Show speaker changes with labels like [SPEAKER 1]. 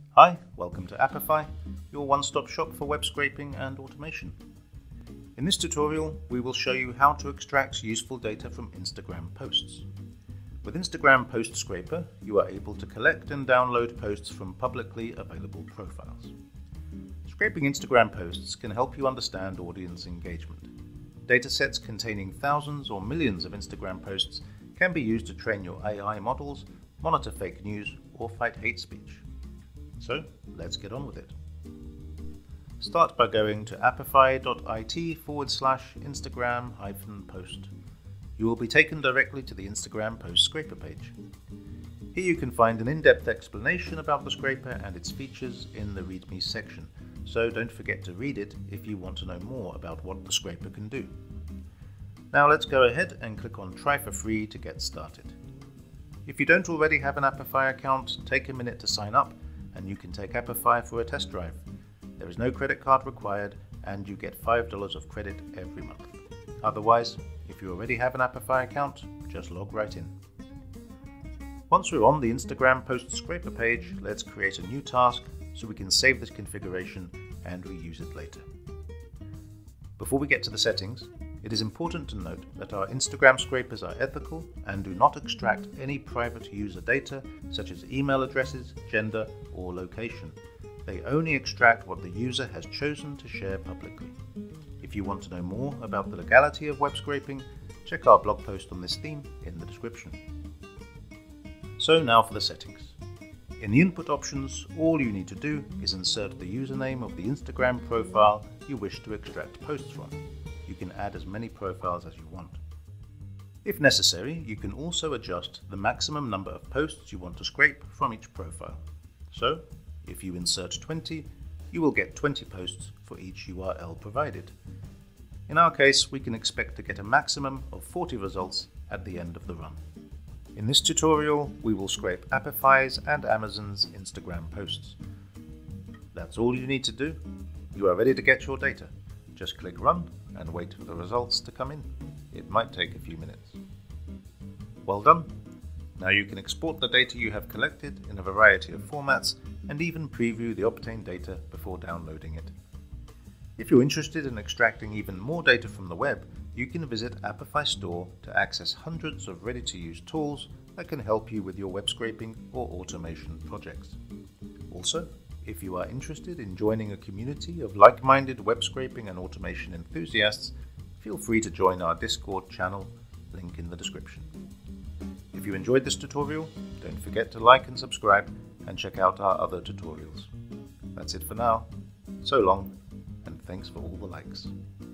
[SPEAKER 1] Hi, welcome to Apify, your one-stop shop for web scraping and automation. In this tutorial, we will show you how to extract useful data from Instagram posts. With Instagram Post Scraper, you are able to collect and download posts from publicly available profiles. Scraping Instagram posts can help you understand audience engagement. Datasets containing thousands or millions of Instagram posts can be used to train your AI models, monitor fake news, or fight hate speech. So, let's get on with it. Start by going to apify.it/Instagram-post. You will be taken directly to the Instagram Post Scraper page. Here you can find an in-depth explanation about the scraper and its features in the README section, so don't forget to read it if you want to know more about what the scraper can do. Now let's go ahead and click on Try for Free to get started. If you don't already have an Apify account, take a minute to sign up and you can take Apify for a test drive. There is no credit card required and you get $5 of credit every month. Otherwise, if you already have an Apify account, just log right in. Once we're on the Instagram Post Scraper page, let's create a new task so we can save this configuration and reuse it later. Before we get to the settings, it is important to note that our Instagram scrapers are ethical and do not extract any private user data such as email addresses, gender, or location. They only extract what the user has chosen to share publicly. If you want to know more about the legality of web scraping, check our blog post on this theme in the description. So now for the settings. In the input options, all you need to do is insert the username of the Instagram profile you wish to extract posts from. You can add as many profiles as you want. If necessary, you can also adjust the maximum number of posts you want to scrape from each profile. So, if you insert 20, you will get 20 posts for each URL provided. In our case, we can expect to get a maximum of 40 results at the end of the run. In this tutorial, we will scrape Apify's and Amazon's Instagram posts. That's all you need to do. You are ready to get your data. Just click Run and wait for the results to come in. It might take a few minutes. Well done! Now you can export the data you have collected in a variety of formats and even preview the obtained data before downloading it. If you're interested in extracting even more data from the web, you can visit Apify Store to access hundreds of ready-to-use tools that can help you with your web scraping or automation projects. Also, if you are interested in joining a community of like-minded web scraping and automation enthusiasts, feel free to join our Discord channel, link in the description. If you enjoyed this tutorial, don't forget to like and subscribe and check out our other tutorials. That's it for now. So long, and thanks for all the likes.